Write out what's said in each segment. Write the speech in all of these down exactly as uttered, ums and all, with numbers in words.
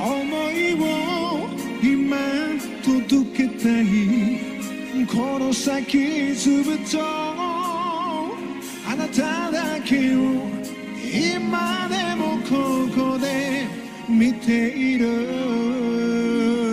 思いを今届けたいこの先ずっとあなただけを今でもここで見ている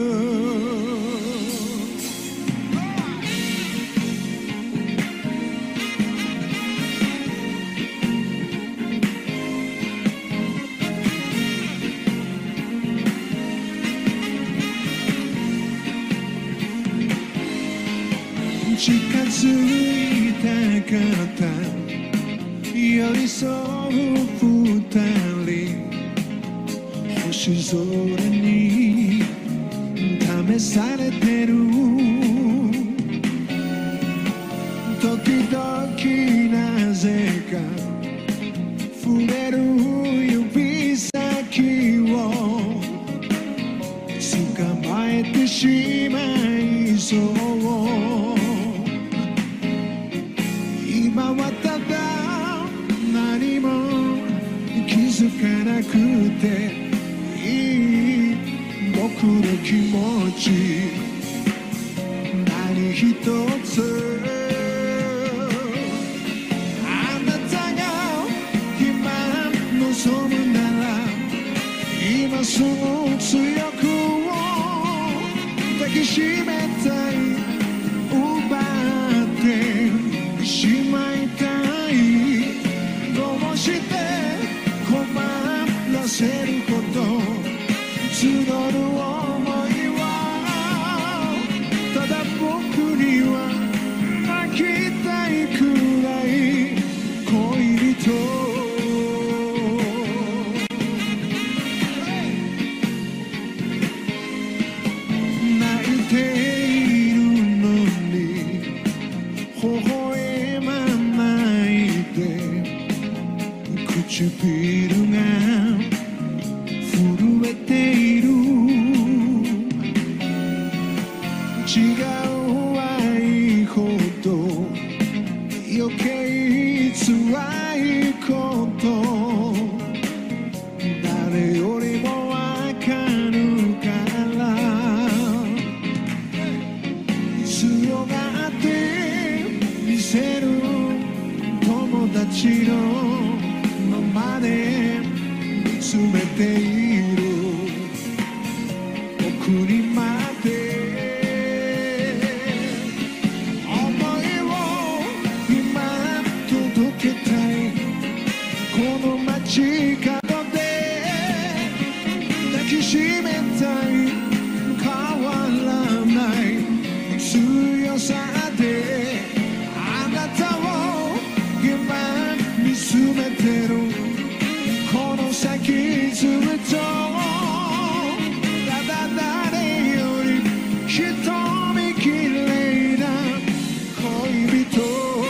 近づいたかった寄り添う二人星空に試されてる時々なぜか触れる指先を捕まえてしまいそう今はただ何も気づかなくていい僕の気持ち何一つあなたが今望むなら今すぐ強く抱きしめたい奪ってしまいたいどうして困らせるほど募る想いはただ僕には泣きたいくらい恋人泣いているのに微笑まないで唇が震えている違う愛ほど余計辛いこと誰よりもわかるから強がって見せる友達のままで見つめている僕にまで思いを今届けたいこの街角で抱きしめたい変わらない強さであなたを今見つめてるこの先ずっとただ誰より一目きれいな恋人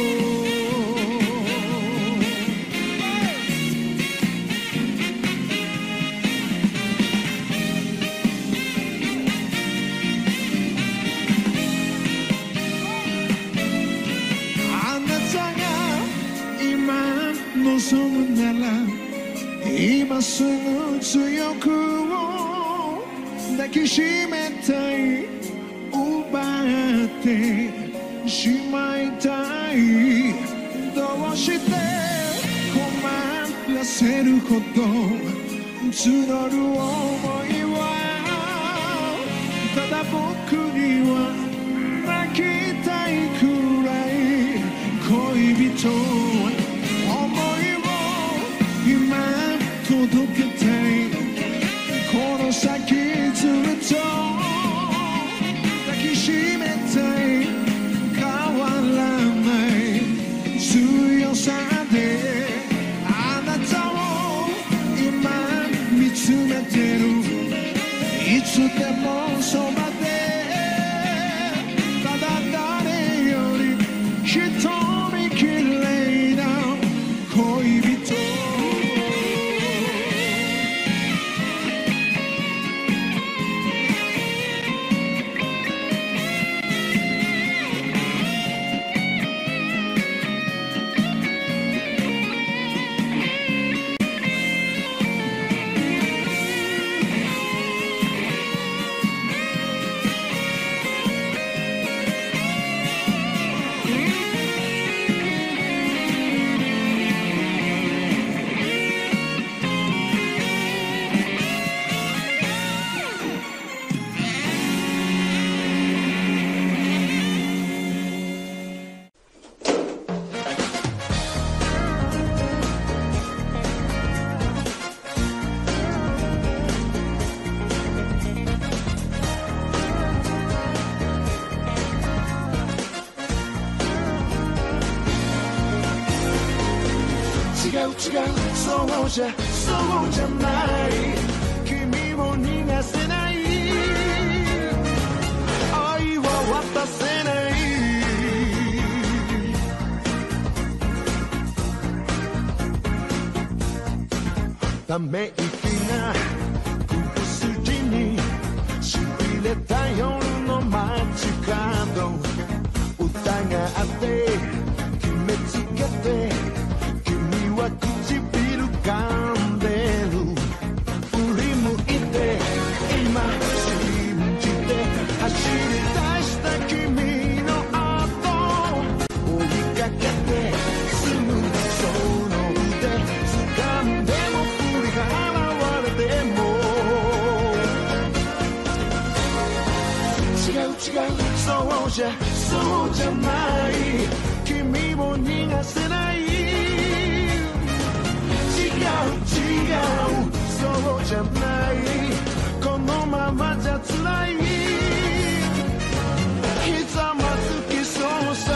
あなたが今望むなら今すぐ強く抱きしめたい奪ってしまいたいどうして困らせるほど募る想いはただ僕には泣きたいくらい恋人思いを今届けたいこの先ずっと抱きしめたい変わらない強さであなたを今見つめてるいつでもそばでただ誰より一目きれいな恋人そうじゃそうじゃない君を逃がせない愛は渡せないため息が首筋にしびれた夜の街角疑って決めつけて君は唇噛んでる振り向いて今信じて走り出した君の後追いかけてすぐその腕掴んでも振り払われても違う違うそうじゃそうじゃない君を逃がせない違う違うそうじゃないこのままじゃ辛いひざまずきそうさ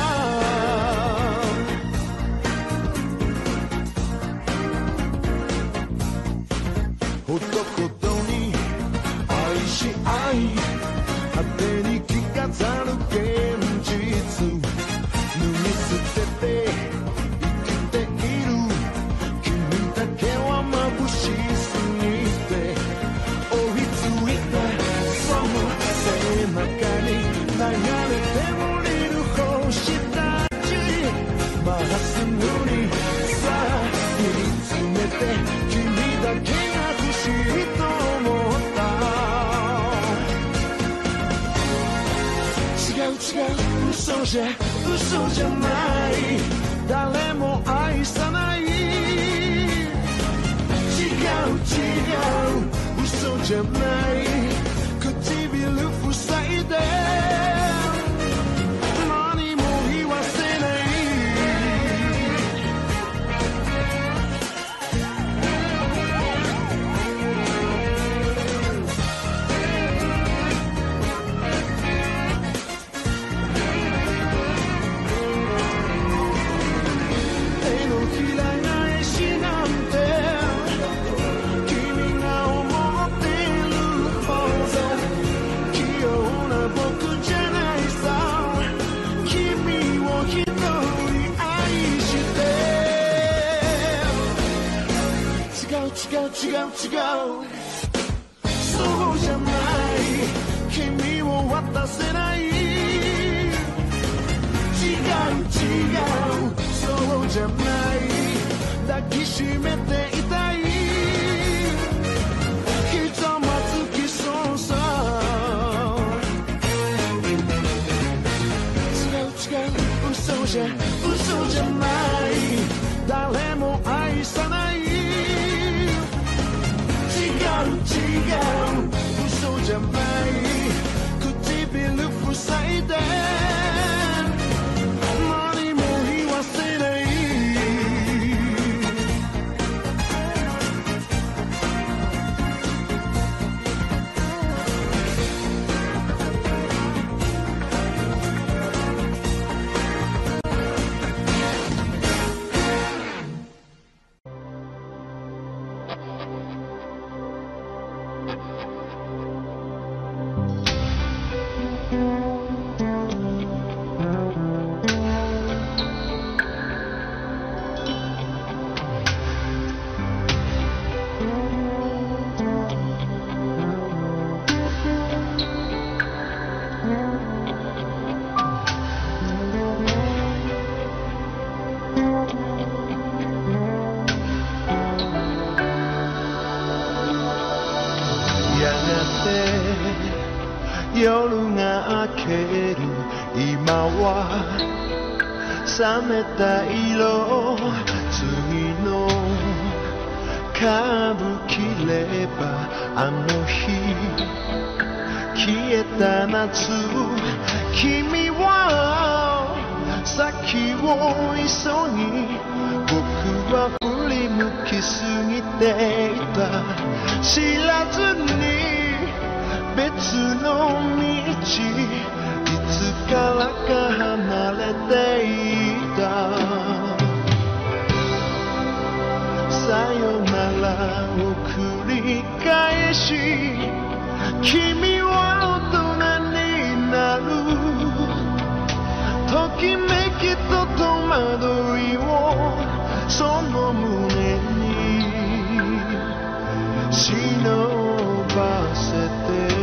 ほどほどに愛し合い果てに着飾る現実脱ぎ捨てて生きている君だけは眩しすぎて追いついたその背中に流れて降りる星たちまっすぐにさあ見つめて君だけが欲しいと思った違う違う嘘じゃ嘘じゃない誰も愛さない違う違う嘘じゃない唇塞いで何も言わせない手のひら返しなんて君が思ってるほど器用な僕じゃないさ君を一人愛して違う違う違う違うそうじゃない君を渡せない違う違うそうじゃない抱きしめていたいひざまずきそうさ違う違う嘘じゃ嘘じゃない誰も愛さない違う違う嘘じゃない唇塞いで何も言わせない夜が明ける今は冷めた色次のカーブ切ればあの日消えた夏君は先を急ぎ僕は振り向きすぎていた知らずに別の道いつからか離れていたさよならを繰り返し君は大人になるときめきと戸惑いをその胸に忍ばせて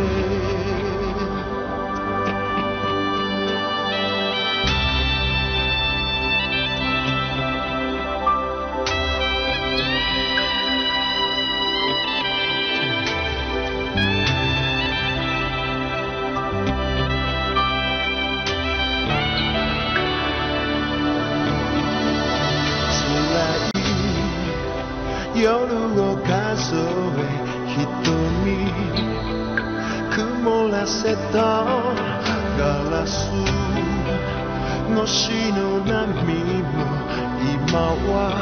夜を数え瞳曇らせたガラス越しの波も今は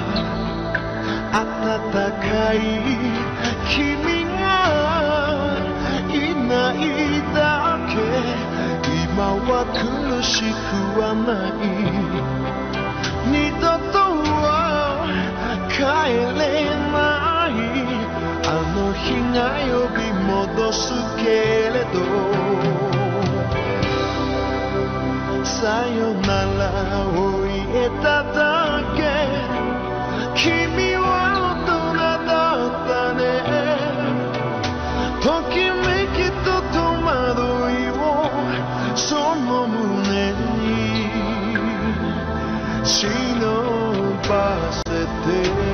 暖かい君がいないだけ今は苦しくはない二度とは帰れないあの日が呼び戻すけれどさよならを言えただけ君は大人だったねときめきと戸惑いをその胸に忍ばせて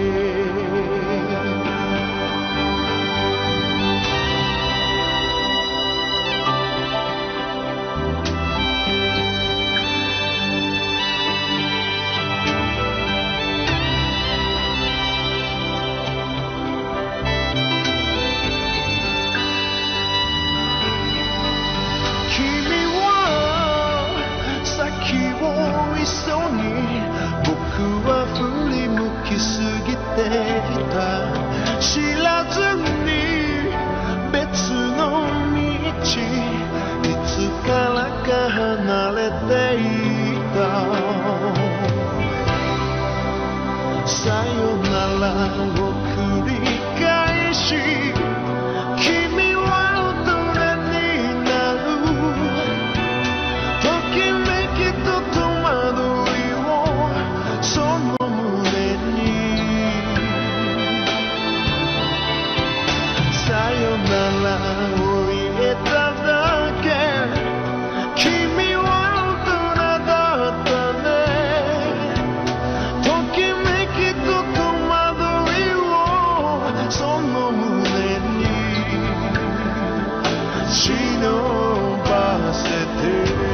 僕は振り向きすぎていた知らずに別の道いつからか離れていたさよならを繰り返し君は大人になるときめきと戸惑いその胸にさよならを言えただけ君は大人だったねときめきと戸惑いをその胸に忍ばせて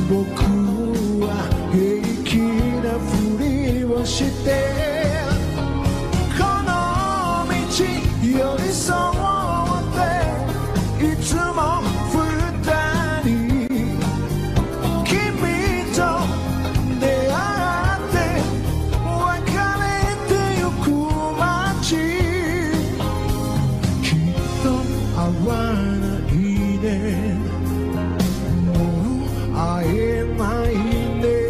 僕は平気なふりをしてこの道寄り添っていつも二人君と出会って別れてゆく街きっと会わないねもう会えないね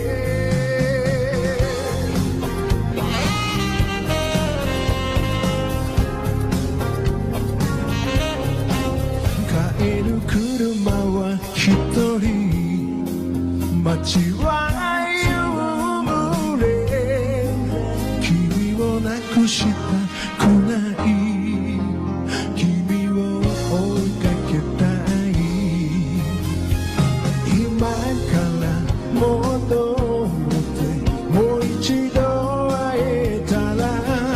帰る車は一人街は夕暮れ君をなくしたくない君を追いかけたい今から戻ってもう一度会えたら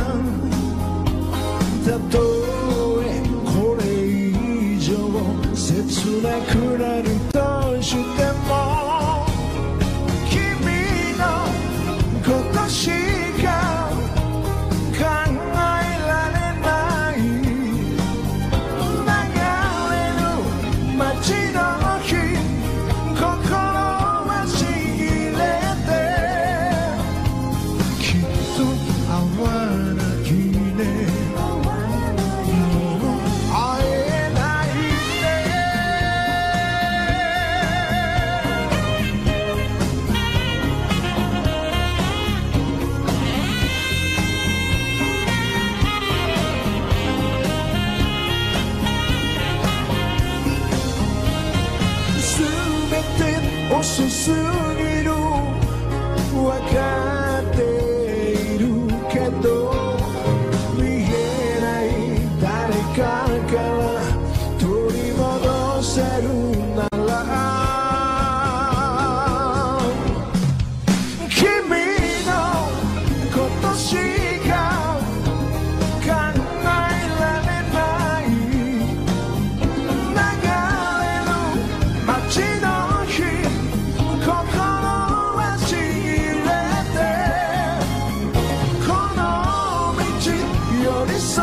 たとえこれ以上切なくなるとしても君のことしか考えられない流れる街の日心はちぎれてきっと会わないねもう会えない全て遅すぎる分かっているけど見えない誰かから取り戻せるなら君のことしか考えられない流れる街の日心はちぎれてこの道寄り添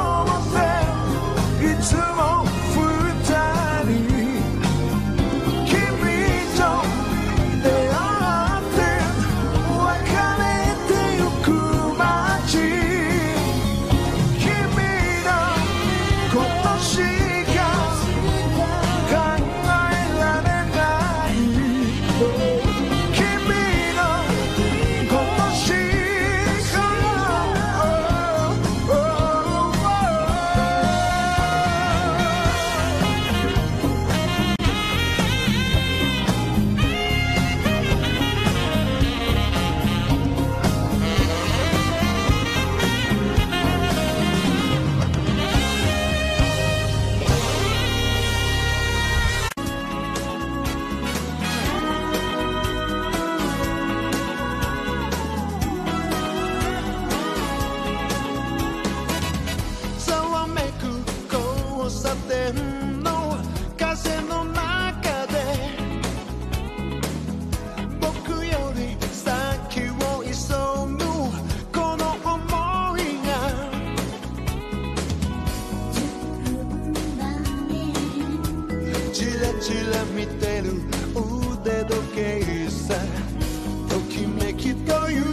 っていつも二人君と出会って別れてゆく街君のことしか考えられない君のことしかざわめく交差点の風の中で僕より先を急ぐこの想いがチラチラ見てる腕時計さときめきという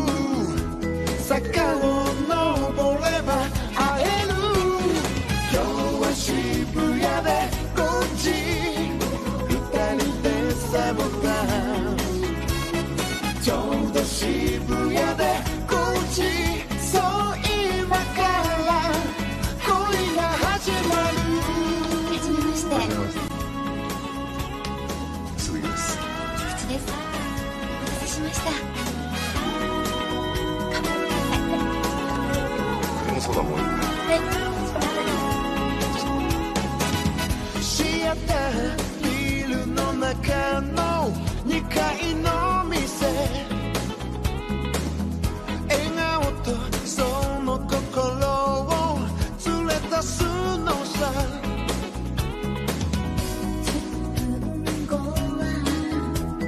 坂を登れば会える今日は渋谷でこっち二人でサボタンちょうど渋谷でこっちそう今から恋が始まるはじめまして。 鈴木です。 菊池です。お待たせしました。 俺もそうだもん。 はい。 シアタービルの中のにかいの店笑顔とその心を連れ出すのさ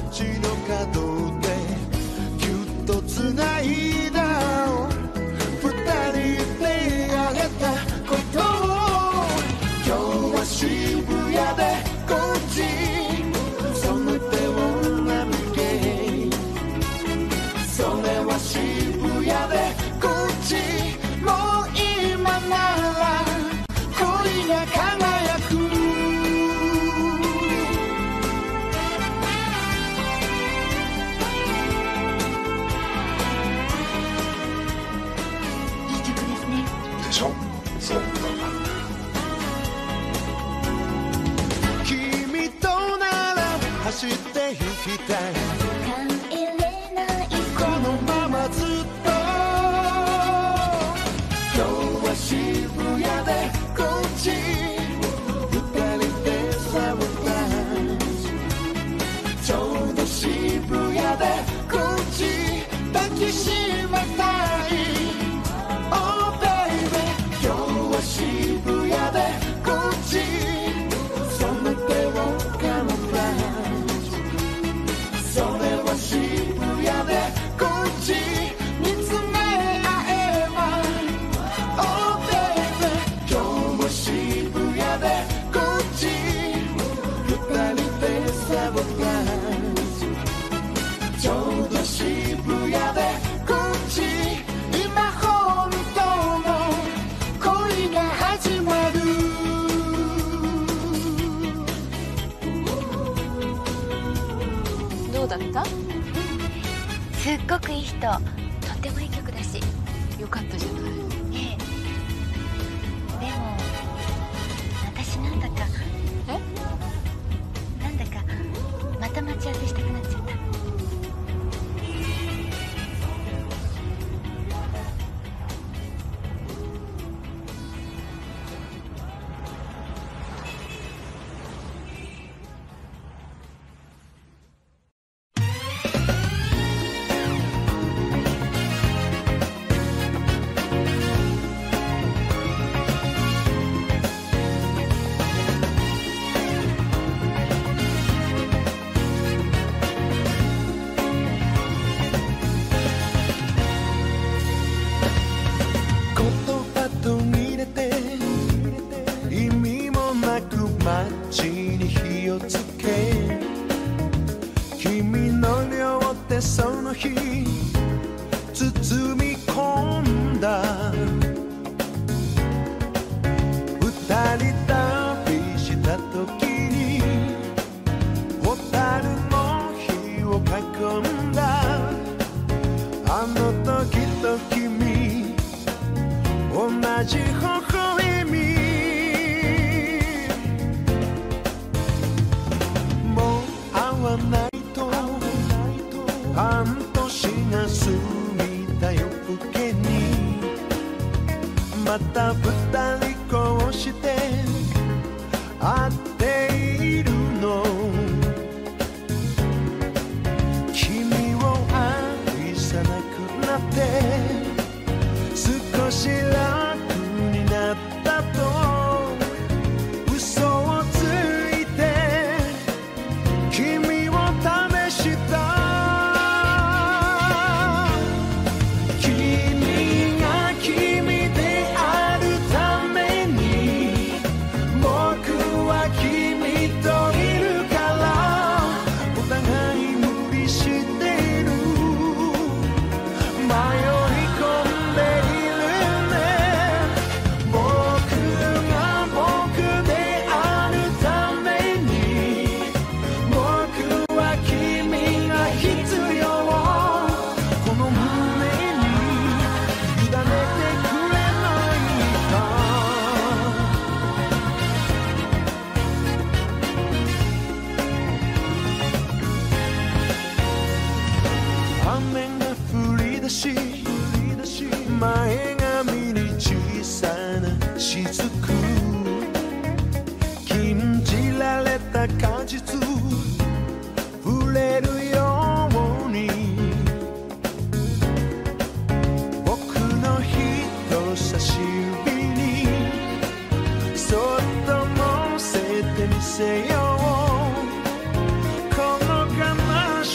道の角でぎゅっとつないだ二人であげたことを今日は渋谷でこっちその手をなびけそれは渋谷でこっちもう今なら恋が輝くいい曲ですね。 でしょ。そう君となら走って行きたい帰れないこのままずっと今日は渋谷でこっち二人でサボタンちょうど渋谷でこっち抱きしめたい Oh baby 今日は渋谷でこっちその手をカモフラージュそれは渋谷でこっち見つめ合えば Oh baby 今日も渋谷でこっち二人でサボタンちょうど渋谷でこっち今本当の恋が始まるどうだった？ すっごくいい人、とってもいい曲だし。 よかったじゃない。 ええ。でも私なんだかえ？ なんだかまた待ち合わせしたくなっちゃった。 言葉途切れて意味もなく街に火をつけ君の両手その日包み込んだ二人旅した時に蛍の火を囲んだあの時と君同じ微笑みもう会わないと半年が過ぎた夜更けにまた二人こうして会っているの君を愛さなくなって少し楽になったと嘘をついて君を試した君が君であるために僕は君といるからお互い無理している迷い込んでいる前髪に小さな雫禁じられた果実触れるように僕の人差し指にそっと乗せてみせようこの悲し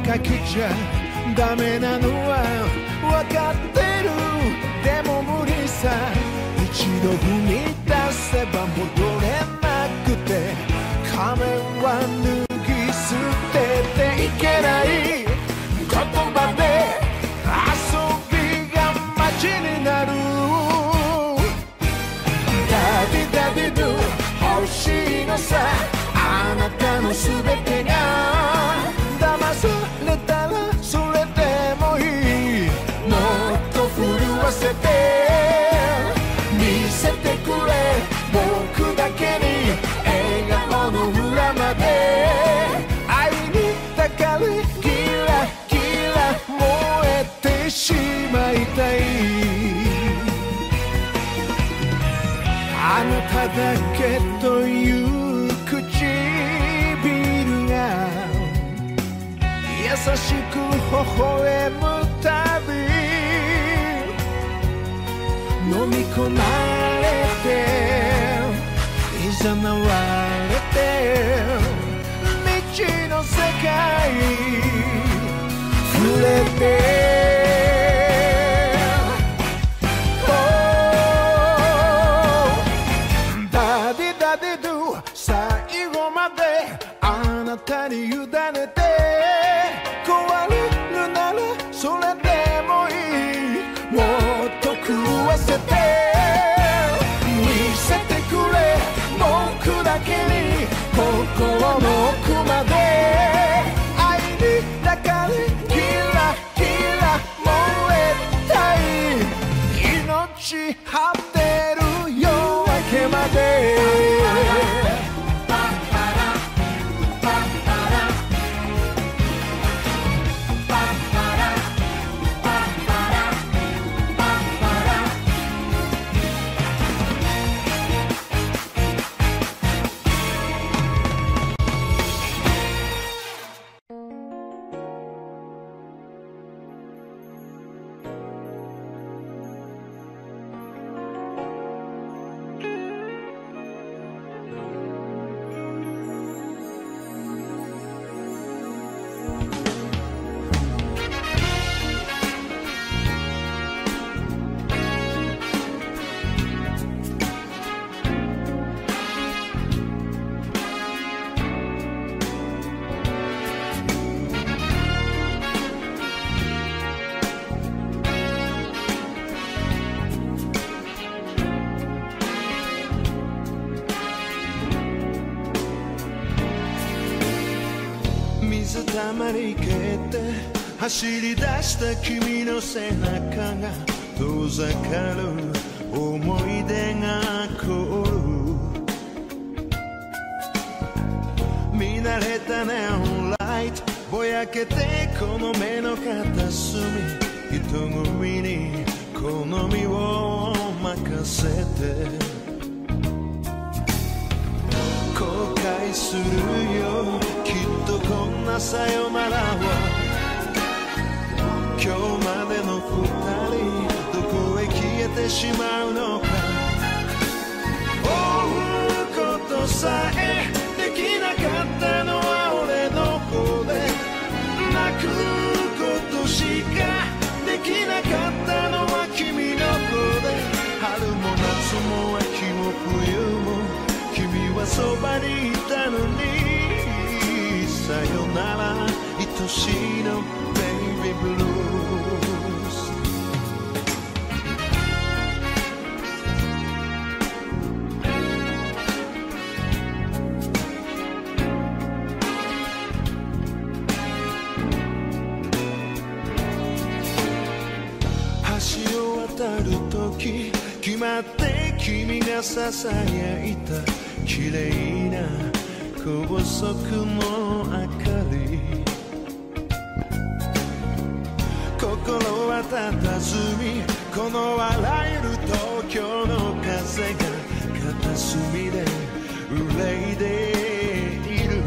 かけちゃダメなのは分かってる。でも無理さ、一度踏み出せば戻れなくて、仮面は脱ぎ捨てていけない。言葉で遊びが街になる。ダディダディドゥ欲しいのさ、あなたのすべてが騙されたらそれでもいい。もっと震わせて見せてくれ、僕だけに笑顔の裏まで。愛に抱かれキラキラ燃えてしまいたい。あなただけという唇が優しく微笑むたび、飲み込まれて誘われて未知の世界触れて。最後まであなたに委ねて、壊れるならそれでもいい。もっと狂わせて見せてくれ、僕だけに心の奥まで。愛に抱かれキラキラ燃えたい。命張ってる夜明けまで。水たまり蹴って走り出した君の背中が遠ざかる思い出が凍る。見慣れたネオンライトぼやけてこの目の片隅、人混みに好みを任せて後悔するよ、きっとこんなさよならは。今日までの二人どこへ消えてしまうのか。追うことさえできなかったのは俺の方で、泣くことしかできなかったのは君の方で。春も夏も秋も冬も君はそばにいたのに、さよなら愛しいのベイビーブルース。橋を渡る時決まって君がささやいた綺麗な高速の明かり、心はたたずみ、このあらゆる東京の風が片隅で憂いでいる。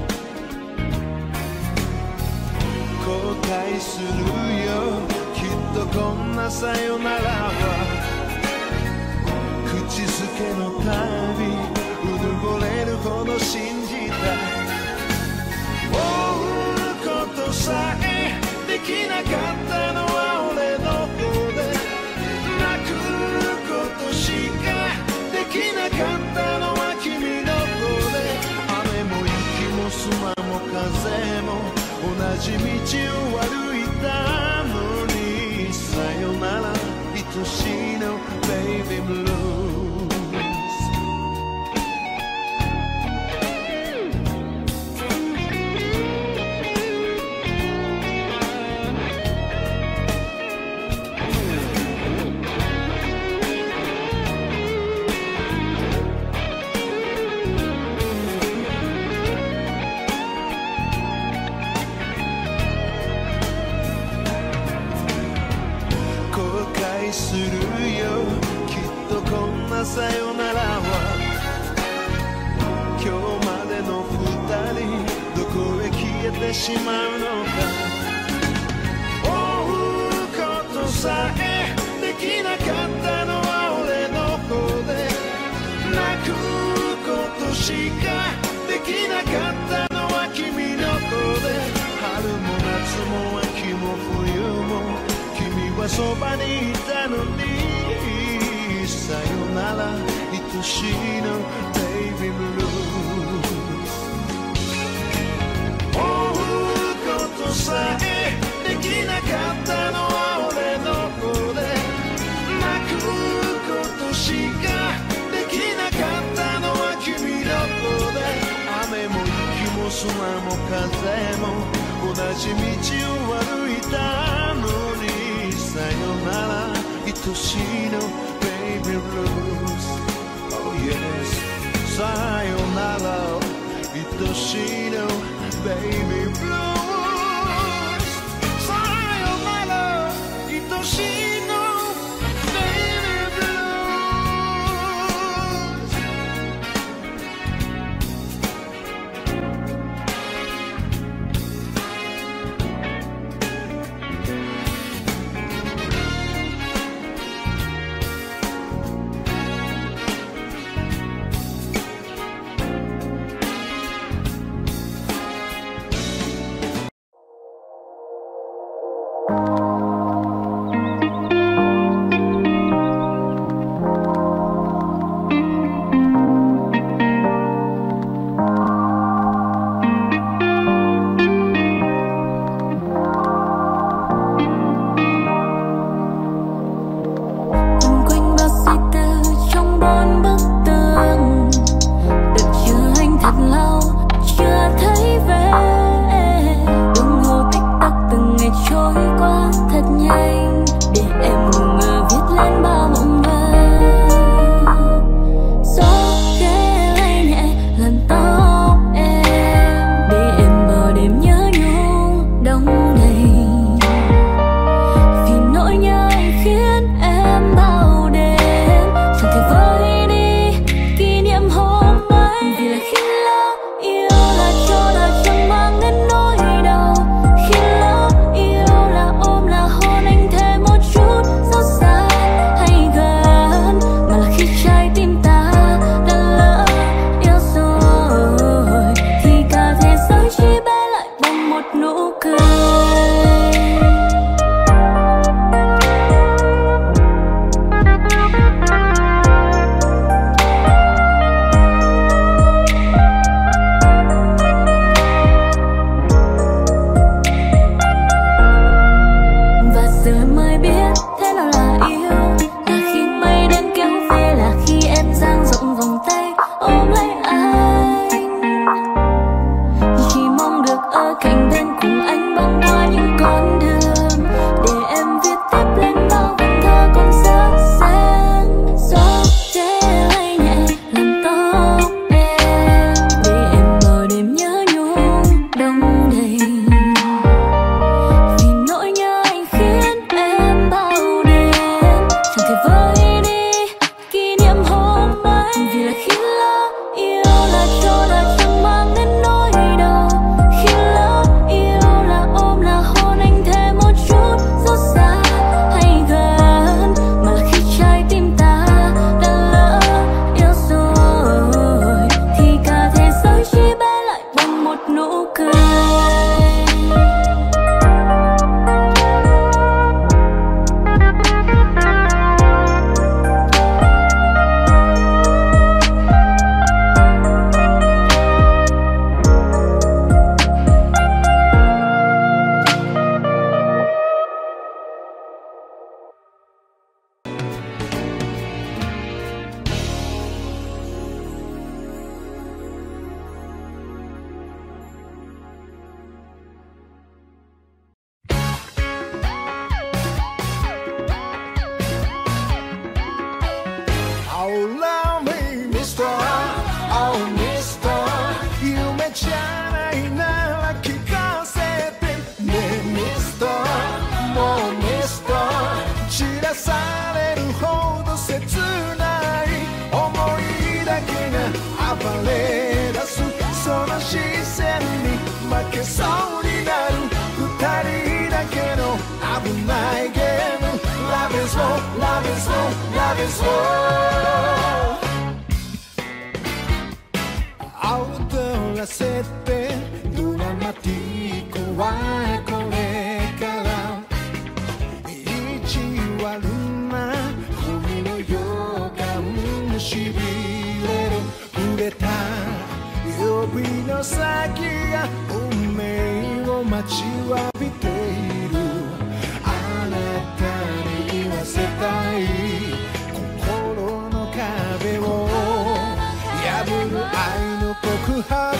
後悔するよ、きっとこんなさよならは。口づけのたびうぬぼれるほど信じた。追うことささえできなかったのは俺の方で、泣くことしかできなかったのは君の方で、雨も雪も砂も風も同じ道を歩いたのに、さよなら愛しいのベイビーブルーするよ、きっとこんなさよならは今日までの二人どこへ消えてしまうのか、追うことさえできなかったのは俺の方で、泣くことしかできなかったのは君の方で、春も夏も秋も冬もそばにいたのに、さよなら愛しいのベイビーブルース、追うことさえできなかったのは俺の方で、泣くことしかできなかったのは君の方で、雨も雪も砂も風も同じ道を歩いたのに、さよなら愛しいのベイビーブルース、 Oh yes、 さよなら愛しいのベイビーブルース、さよなら愛しいのベイビーブルース。 Hãy subscribe れるほど切ない思いだけが暴れ出すその視線に負けそうになる二人だけの危ないゲーム Love is war, love is war, love is war 踊らせてドラマティックはこれから意地悪な海の予感しびれる触れた指の先が運命を待ちわびているあなたに言わせたい心の壁を破る愛の告白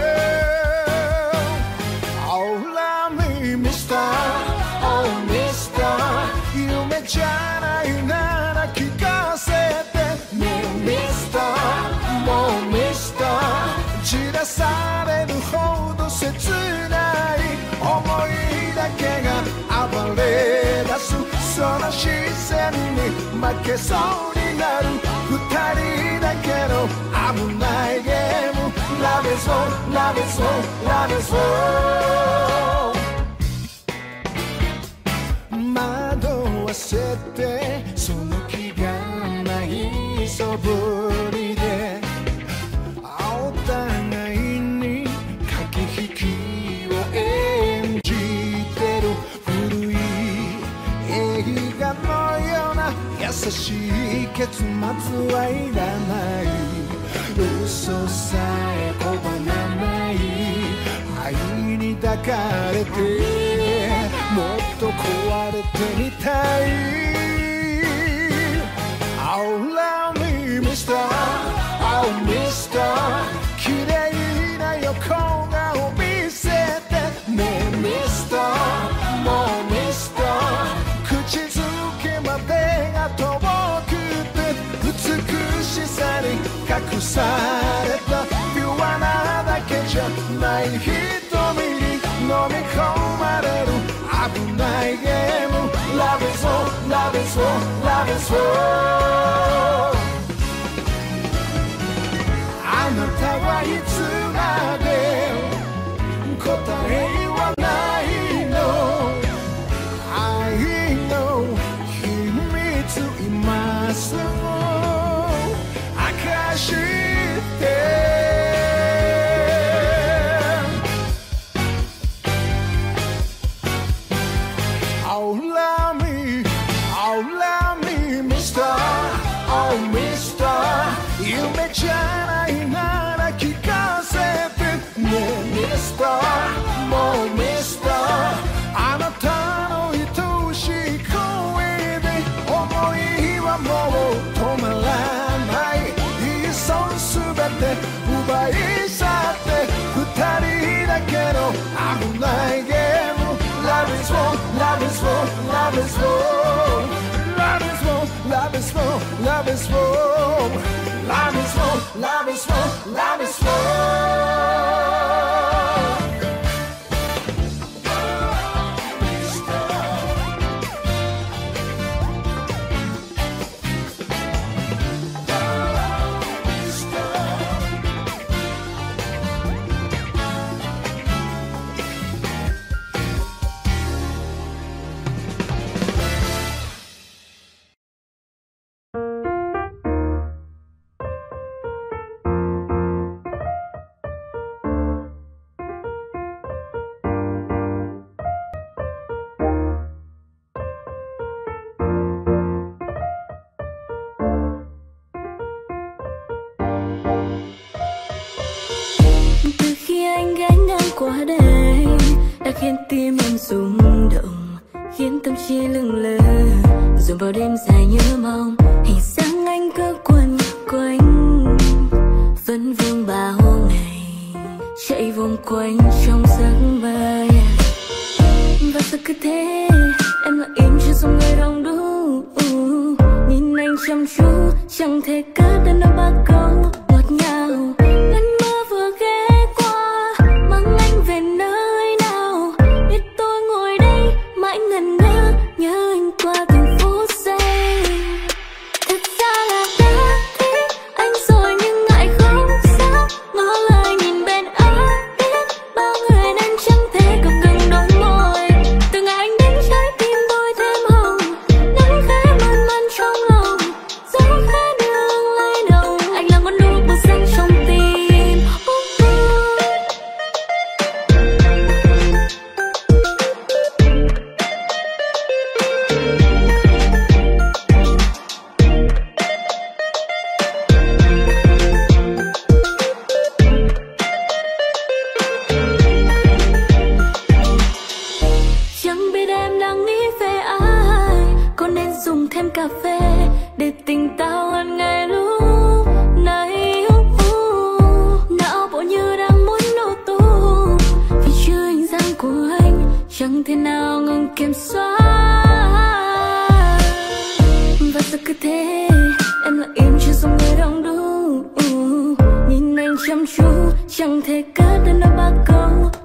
Oh love me mister Oh mister 夢じゃないなら聞かせてね Mister もう Mister 散らされるほど切ない思いだけが暴れ出すその視線に負けそうになる二人だけの危ないゲーム Love is war, love is war, love is war 惑わせてその気がないそぶりでお互いに駆け引きを演じてる古い映画のような優しい結末はいらない嘘さえ拒まない愛に抱かれてもっと壊れてみたい Oh love me mister Oh mister 綺麗な横顔見せてね Mister もう Mister 口づけまでが遠くて美しさに隠されたピュアなだけじゃない瞳に飲み込まれる危ないゲーム Love is war, love is war, love is war あなたはいつまで答えはないの愛の秘密今すぐ明かして Oh love me, oh love me mister Oh mister 夢じゃないなら聞かせてね Mister もう Mister あなたの愛しい声で思いはもう止まらないいっそすべて奪い去って二人だけの危ないゲーム Love is war, love is war, love is war Love is war, love is war, love is war Love is war, love is war, love is war qua đây đã khiến tim em rung động, khiến tâm trí lững lờ dồn vào đêm dài nhớ mong hình dáng anh cứ quẩn quanh vẫn vương bao ngày chạy vòng quanh trong giấc mơ. Và sao cứ thế em lặng im chưa dòng người đông đủ, nhìn anh chăm chú chẳng thể cất đến đâu ba câu ngọt ngào. Cơn mưa vừa ghé qua mang anh về nơi nào, biết tôi ngồi đây mãi ngẩn ngơ nhớ anh qua từng phút giây. cà phê để tỉnh táo hơn ngày lúc này. Não bộ như đang muốn nổ tung vì chưa hình dáng của anh chẳng thể nào ngừng kiểm soát. Và giờ cứ thế em lặng im chưa giống người đông đủ, nhìn anh chăm chú chẳng thể cất đến đôi ba câu.